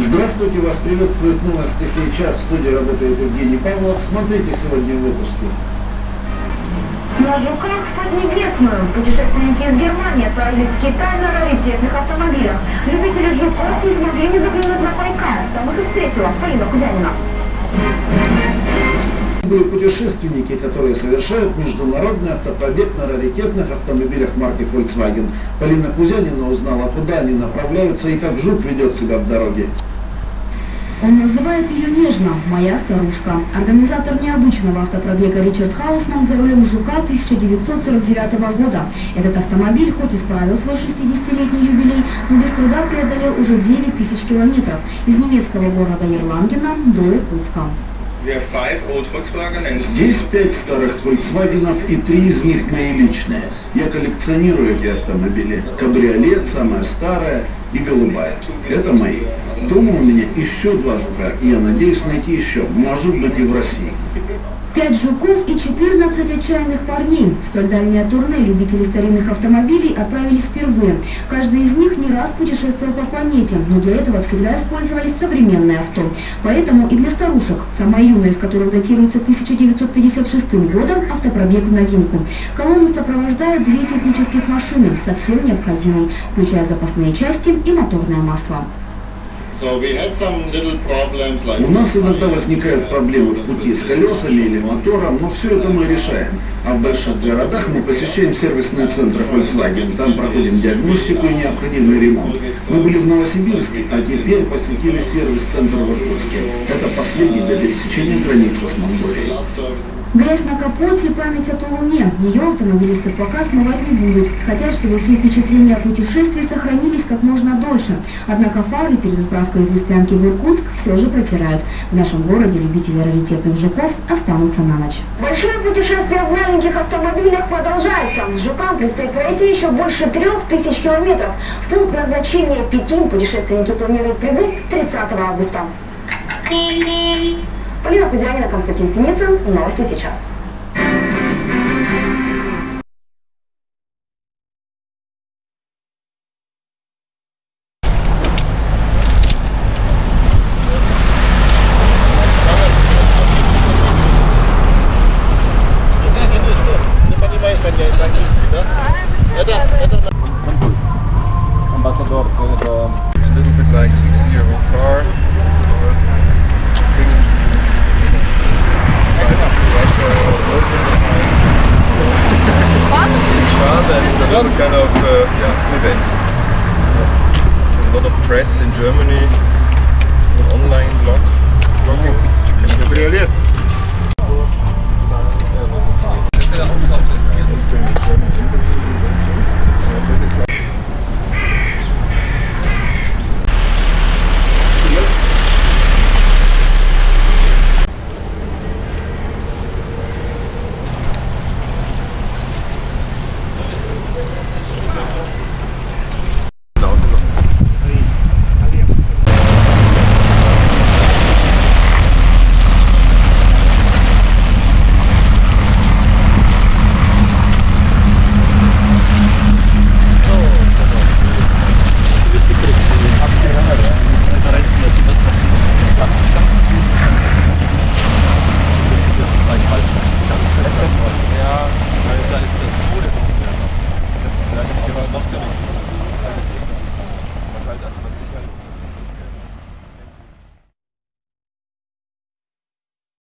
Здравствуйте, вас приветствует новости сейчас. В студии работает Евгений Павлов. Смотрите сегодня в выпуске. На Жуках в Поднебесную путешественники из Германии отправились в Китай на раритетных автомобилях. Любители жуков не смогли не заглянуть на Байкал. Там их и встретила Полина Кузянина. Были путешественники, которые совершают международный автопробег на раритетных автомобилях марки Volkswagen. Полина Кузянина узнала, куда они направляются и как жук ведет себя в дороге. Он называет ее нежно «моя старушка». Организатор необычного автопробега Ричард Хаусман за рулем жука 1949 года. Этот автомобиль хоть и справил свой 60-летний юбилей, но без труда преодолел уже 9000 километров из немецкого города Ерлангена до Иркутска. Здесь 5 старых Volkswagen'ов и 3 из них мои личные. Я коллекционирую эти автомобили. Кабриолет, самая старая и голубая. Это мои. Дома у меня еще 2 жука, и я надеюсь найти еще, может быть, и в России. 5 жуков и 14 отчаянных парней. В столь дальнее турне любители старинных автомобилей отправились впервые. Каждый из них не раз путешествовал по планете, но для этого всегда использовались современные авто. Поэтому и для старушек, самая юная из которых датируется 1956 годом, автопробег в новинку. Колонну сопровождают 2 технических машины, совсем необходимые, включая запасные части и моторное масло. У нас иногда возникают проблемы в пути с колесами или мотором, но все это мы решаем. А в больших городах мы посещаем сервисные центры Volkswagen, там проходим диагностику и необходимый ремонт. Мы были в Новосибирске, а теперь посетили сервис-центр в Иркутске. Это последний до пересечения границы с Монголией. Грязь на капоте и память о Луне. Ее автомобилисты пока смывать не будут. Хотят, чтобы все впечатления о путешествии сохранились как можно дольше. Однако фары перед отправкой из Листвянки в Иркутск все же протирают. В нашем городе любители раритетных жуков останутся на ночь. Большое путешествие в маленьких автомобилях продолжается. Жукам предстоит пройти еще больше 3000 километров. В пункт назначения Пекин путешественники планируют прибыть 30 августа. Полина Кузянина, Константин Синицын. Новости сейчас. Ambassador, it's a little bit like 60-year-old car. It's a little kind of event. A lot of press in Germany, online blogging. Cabriolet.